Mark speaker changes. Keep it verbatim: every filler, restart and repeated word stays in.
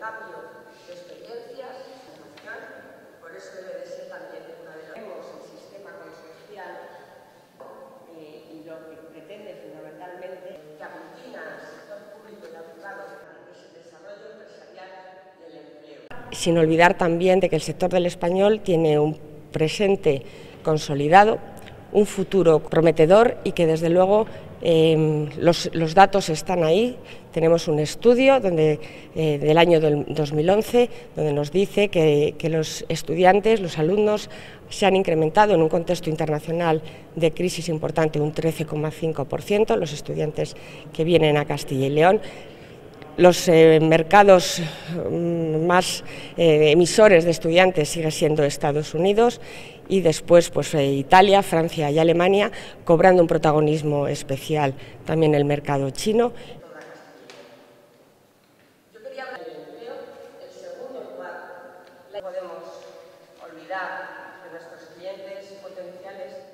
Speaker 1: intercambio de experiencias, por eso debe de ser también una de las vemos el sistema consorcial eh, y lo que pretende fundamentalmente que aglutina al sector público y al privado, que es el desarrollo empresarial y el empleo. Sin olvidar también de que el sector del español tiene un presente consolidado, un futuro prometedor y que desde luego eh, los, los datos están ahí. Tenemos un estudio donde, eh, del año del dos mil once donde nos dice que, que los estudiantes, los alumnos se han incrementado en un contexto internacional de crisis importante un trece coma cinco por ciento, los estudiantes que vienen a Castilla y León. Los eh, mercados más eh, emisores de estudiantes sigue siendo Estados Unidos y después pues, eh, Italia, Francia y Alemania, cobrando un protagonismo especial también el mercado chino. Yo quería hablar del empleo, el segundo lugar. No podemos olvidar que nuestros clientes potenciales